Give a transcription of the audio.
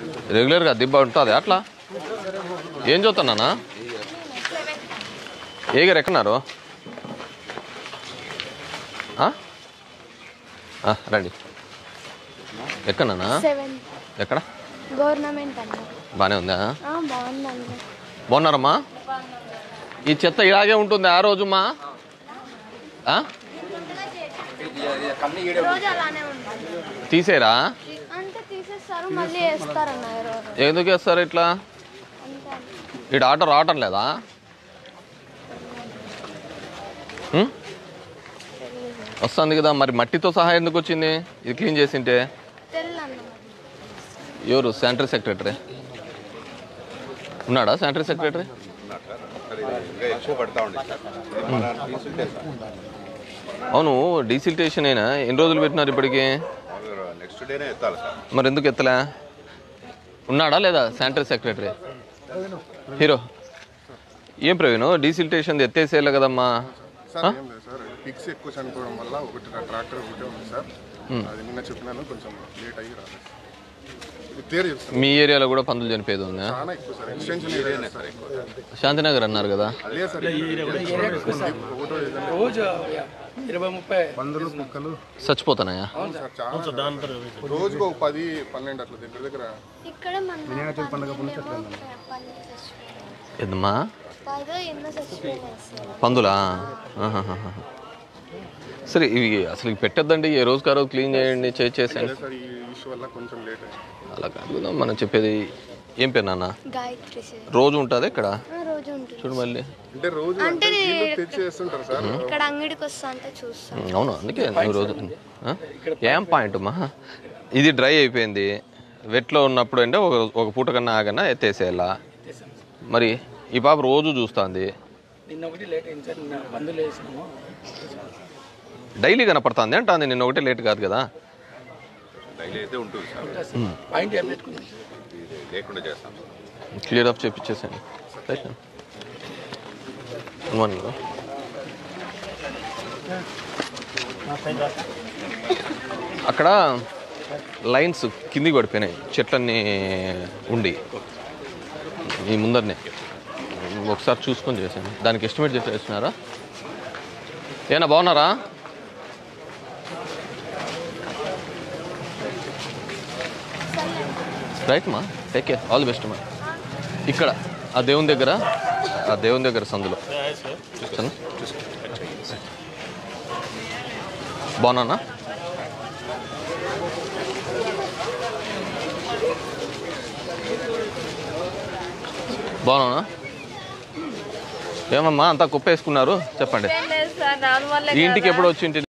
రెగ్యులర్గా దిబ్బ ఉంటుంది అట్లా. ఏం చదువుతున్నానా? ఏ గారు ఎక్కడున్నారు? రండి. ఎక్కడన్నా? ఎక్కడ? గవర్నమెంట్. బాగానే ఉందా? బాగున్నారమ్మా? ఈ చెత్త ఇలాగే ఉంటుంది ఆ రోజుమ్మా? తీసేరా? ఎందుకు వేస్తారు ఇట్లా? ఇటు ఆర్డర్ రావటం లేదా? వస్తుంది కదా, మరి మట్టితో సహా ఎందుకు వచ్చింది? ఇది క్లీన్ చేసింటే ఎవరు? శానిటరీ సెక్రటరీ ఉన్నాడా? శానిటరీ సెక్రటరీ అవును. డీసిల్టేషన్ అయినా ఎన్ని రోజులు పెట్టినారు ఇప్పటికి? మరి ఎందుకు ఎత్తలే? ఉన్నాడా లేదా శానిటరీ సెక్రటరీ? హీరో ఏం ప్రవీణ్, డీసిల్టేషన్ ఎత్తేసేయాలి కదమ్మా? పిక్స్ ఎక్కువ చనిపోవడం వల్ల ఒకటి ట్రాక్టర్ ఒకటే ఉంది సార్. అది నిన్న చెప్పినాను, కొంచెం లేట్ అయ్యి రాలేదు. మీ ఏరియాలో కూడా పందులు చనిపోయేది ఉందా? శాంతినగర్ అన్నారు కదా. చచ్చిపోతున్నాయా? రోజుకు 10-12 అట్లా దగ్గర దగ్గర. ఏందమ్మా పందులా? సరే ఇవి అసలు పెట్టద్దండి, ఏ రోజుకి ఆ రోజు క్లీన్ చేయండి, చేసేయండి. అలా కాదు మనం చెప్పేది. ఏం పేరు నాన్న? రోజు ఉంటుంది ఇక్కడ? చూడు మళ్ళీ. అవును, అందుకే నువ్వు రోజు ఏం పాయింట్ అమ్మా. ఇది డ్రై అయిపోయింది, వెట్లో ఉన్నప్పుడు అంటే ఒక పూట కన్నా ఆగన్నా ఎత్తేసేయాలా. మరి ఈ పాప రోజు చూస్తుంది, డైలీ కనపడుతుంది అంటుంది. నిన్న ఒకటే లేట్ కాదు కదా? క్లియర్ అప్ చేపించేసాను. అక్కడ లైన్స్ కిందికి పడిపోయినాయి, చెట్లన్నీ ఉండి ఈ ముందరనే. ఒకసారి చూసుకొని చేశాను. దానికి ఎస్టిమేట్ చేస్తున్నారా? ఏనా బాగున్నారా? రైట్ మా, take care, all the best మా. ఇక్కడ ఆ దేవుని దగ్గర సందులో చూస్తాను. బాగున్నా? బాగున్నా? ఏమమ్మా అంతా కుప్ప వేసుకున్నారు చెప్పండి. ఈ ఇంటికి ఎప్పుడు వచ్చి